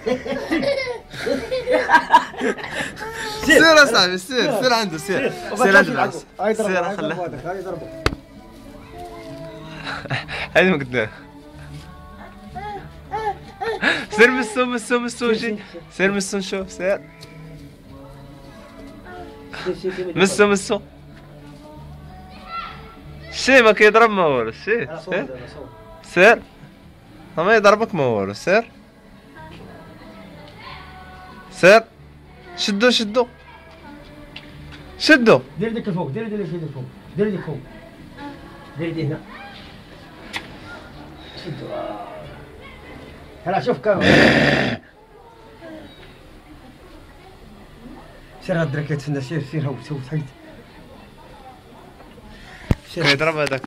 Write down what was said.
سير يا صاحبي سير عنده سير عند العرس سير خله هذه ما قدام سير مسو شي سير مسو نشوف سير مسو شي ما كيضرب ما والو شي سير ما يضربك ما والو سير شدو دير ديك الفوق دير الفوق دير ديك فوق دير دي هنا شدو هلا شوف كم سير هاد الدركات فينا سير هاو سوي حيد يضرب هذاك